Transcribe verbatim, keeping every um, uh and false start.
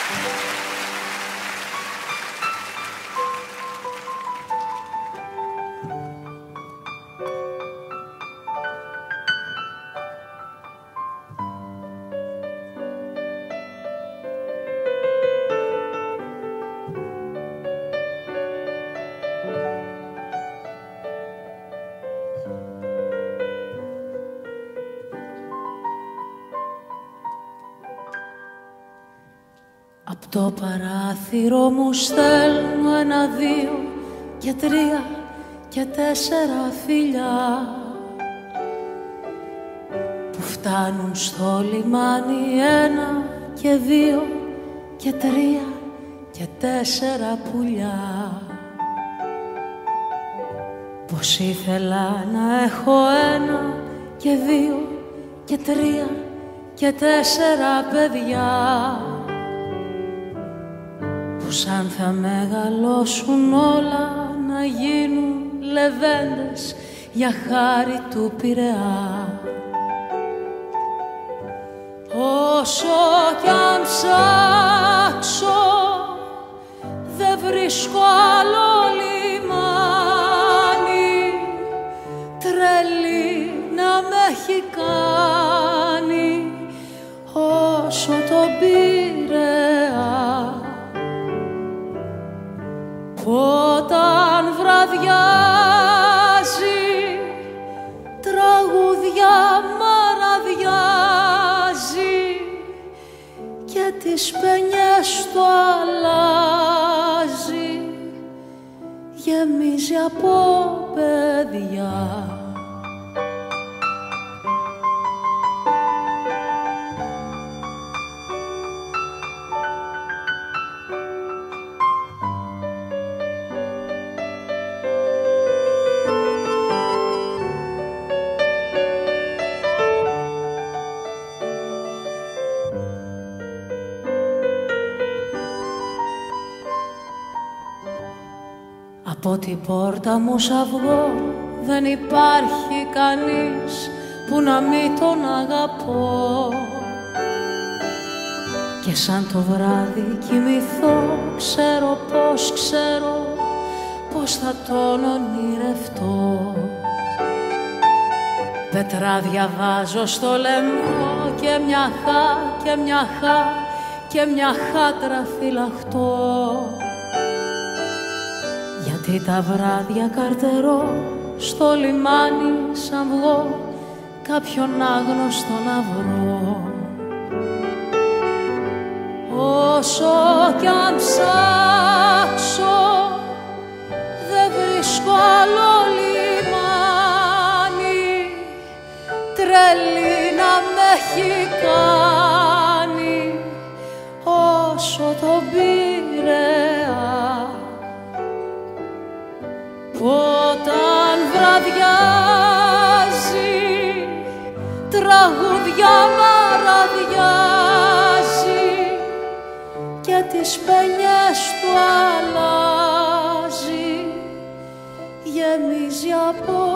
Απ' το παράθυρο μου στέλνω ένα, δύο και τρία και τέσσερα φιλιά που φτάνουν στο λιμάνι. Ένα και δύο και τρία και τέσσερα πουλιά. Πως ήθελα να έχω ένα και δύο και τρία και τέσσερα παιδιά που σαν θα μεγαλώσουν όλα να γίνουν λεβέντες για χάρη του Πειραιά. Όσο κι αν ψάξω δεν βρίσκω άλλο λιμάνι, τρελή να με έχει κάνει όσο το Πειραιά. Όταν βραδιάζει τραγούδια μαραδιάζει και τις παινιές του αλλάζει, γεμίζει από παιδιά. Από την πόρτα μου σ' αυγό δεν υπάρχει κανείς που να μην τον αγαπώ, και σαν το βράδυ κοιμηθώ ξέρω πως ξέρω πως θα τον ονειρευτώ. Πετράδια βάζω στο λαιμό και μια χά και μια χά και μια χάτρα φυλαχτώ, γιατί τα βράδια καρτερώ στο λιμάνι σαν βγω κάποιον άγνωστο να βρω. Όσο κι αν ψάξω δεν βρίσκω άλλο λιμάνι, τρελή να με έχει κάνει όσο το Πειραιά. Όταν βραδιάζει τραγούδια μαραδιάζει και τις παινιές του αλλάζει, γεμίζει από